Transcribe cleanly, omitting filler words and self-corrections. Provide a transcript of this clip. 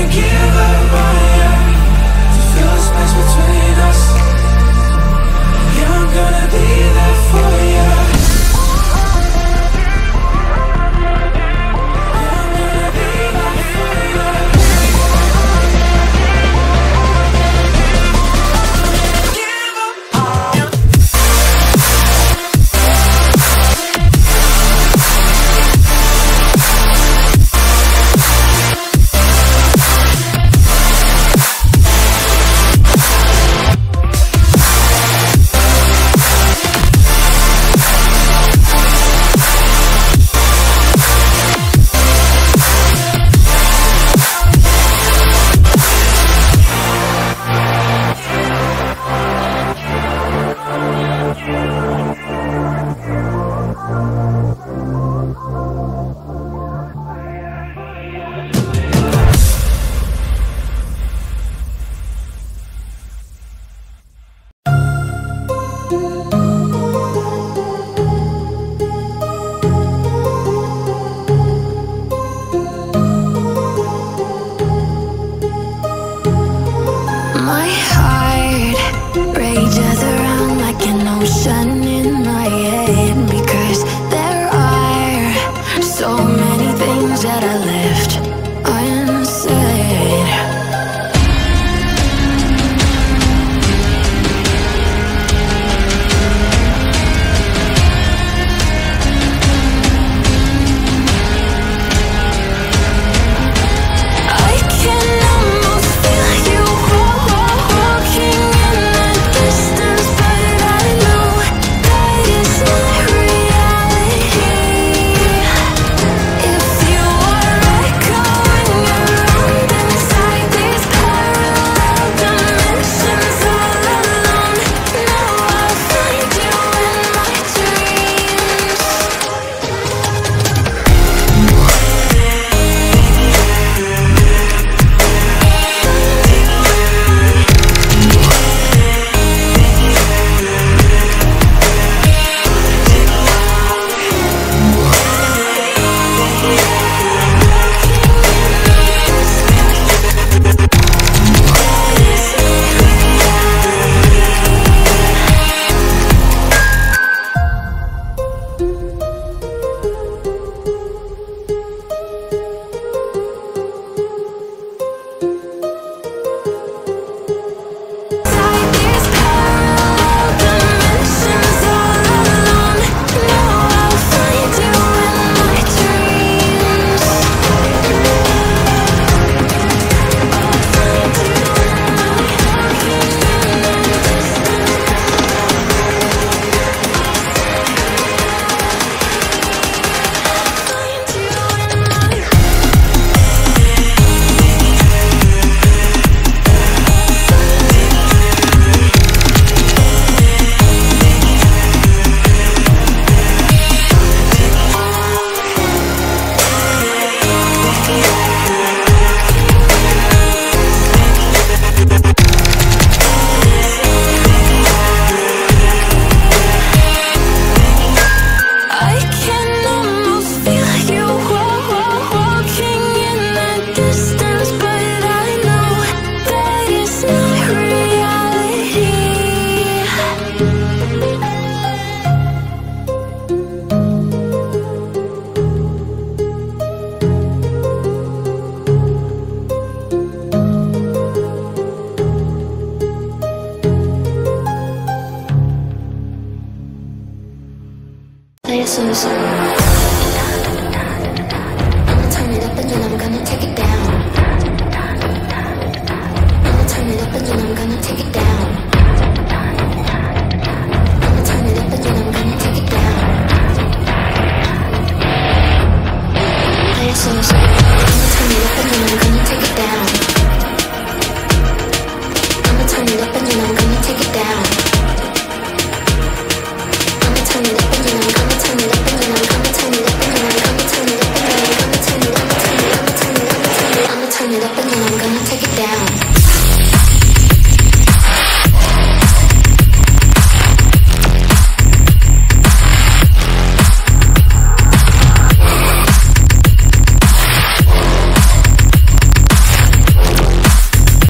give up on you to fill the space between us. Yeah, I'm gonna be there for you. My heart rages around like an ocean in my head, because there are so many things that I left unsaid. I can almost feel you walking in the distance, but I know that it's not reality. If you are echoing around inside these parallel dimensions all alone, now I'll find you in my dreams. I can almost feel you walking in the distance, but I know that it's not reality. Play a slow song. I'ma turn it up and then I'm gonna take it down. I'ma turn it up and then I'm gonna take it down. I'ma turn it up and then I'm gonna take it down. Play a slow song. I'ma turn it up and then I'm gonna take it down. I'ma turn it up and then I'm gonna take it down. I'ma turn it up and then I'm gonna turn it up and then I'm gonna turn it up and then I'm gonna turn it up and then I'm gonna turn it up and then I'm gonna turn it up and then I'm gonna turn it up and then I'm gonna take it down.